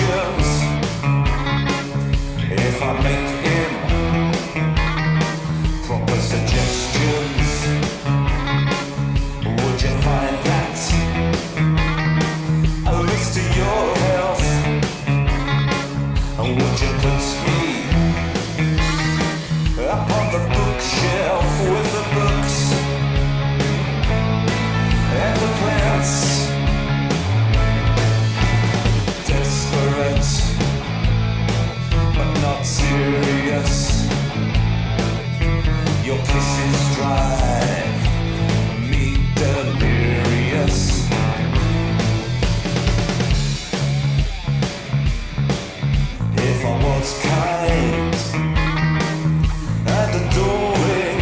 questions. If I make him proper suggestions, would you find that a risk to your health? And would you put me up on the bookshelf with the books and the plants? Desperate, but not serious. Your kisses drive me delirious. If I was kind and adoring,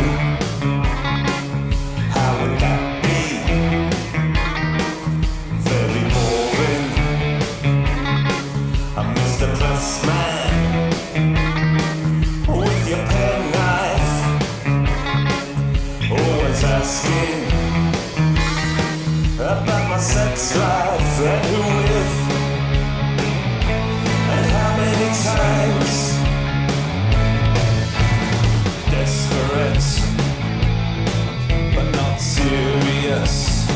how would that be? Very boring. I'm Mr. Pressman with your penknife, always asking about my sex life and who with and how many times. Desperate, but not serious.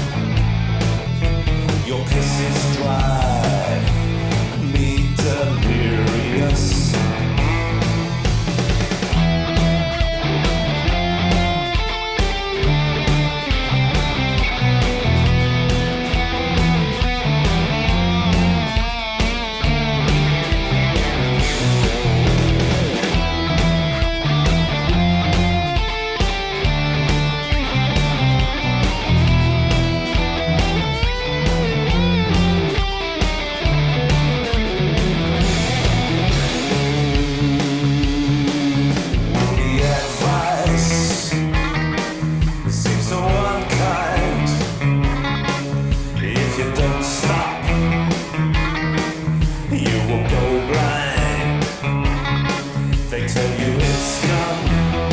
Your kisses drive me delirious. They tell you it's none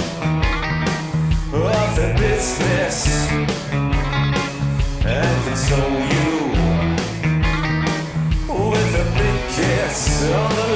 of their business and console you with a big kiss on the